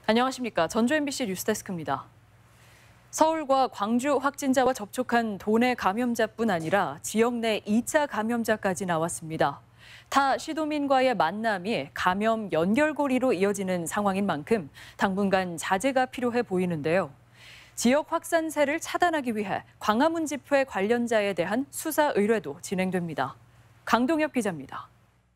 안녕하십니까. 전주 MBC 뉴스데스크입니다. 서울과 광주 확진자와 접촉한 도내 감염자뿐 아니라 지역 내 2차 감염자까지 나왔습니다. 타 시도민과의 만남이 감염 연결고리로 이어지는 상황인 만큼 당분간 자제가 필요해 보이는데요. 지역 확산세를 차단하기 위해 광화문 집회 관련자에 대한 수사 의뢰도 진행됩니다. 강동엽 기자입니다.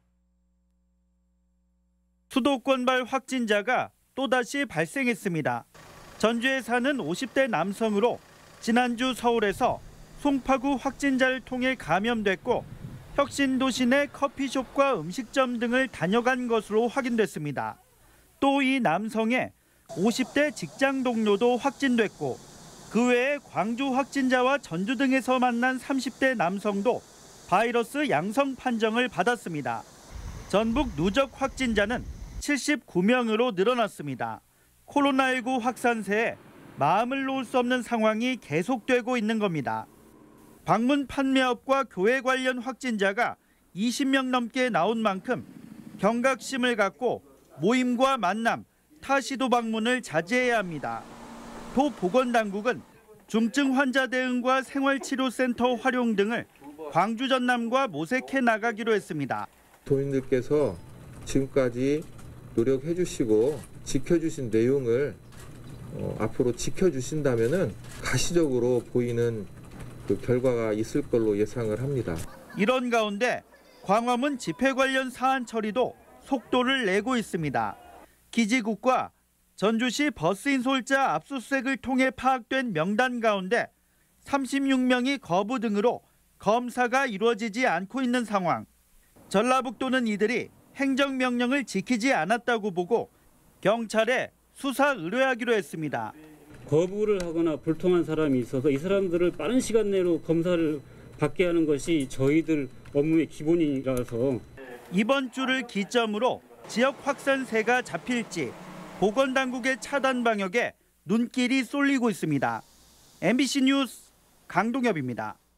수도권발 확진자가 또다시 발생했습니다. 전주에 사는 50대 남성으로 지난주 서울에서 송파구 확진자를 통해 감염됐고 혁신도시 내 커피숍과 음식점 등을 다녀간 것으로 확인됐습니다. 또 이 남성의 50대 직장 동료도 확진됐고 그 외에 광주 확진자와 전주 등에서 만난 30대 남성도 바이러스 양성 판정을 받았습니다. 전북 누적 확진자는 79명으로 늘어났습니다. 코로나19 확산세에 마음을 놓을 수 없는 상황이 계속되고 있는 겁니다. 방문 판매업과 교회 관련 확진자가 20명 넘게 나온 만큼 경각심을 갖고 모임과 만남, 타시도 방문을 자제해야 합니다. 도 보건당국은 중증 환자 대응과 생활치료센터 활용 등을 광주 전남과 모색해 나가기로 했습니다. 도민들께서 지금까지 노력해 주시고 지켜주신 내용을 앞으로 지켜주신다면은 가시적으로 보이는 그 결과가 있을 걸로 예상을 합니다. 이런 가운데 광화문 집회 관련 사안 처리도 속도를 내고 있습니다. 기지국과 전주시 버스인솔자 압수수색을 통해 파악된 명단 가운데 36명이 거부 등으로 검사가 이루어지지 않고 있는 상황. 전라북도는 이들이 행정명령을 지키지 않았다고 보고 경찰에 수사 의뢰하기로 했습니다. 거부를 하거나 불통한 사람이 있어서 이 사람들을 빠른 시간 내로 검사를 받게 하는 것이 저희들 업무의 기본이라서 이번 주를 기점으로 지역 확산세가 잡힐지 보건당국의 차단 방역에 눈길이 쏠리고 있습니다. MBC 뉴스 강동엽입니다.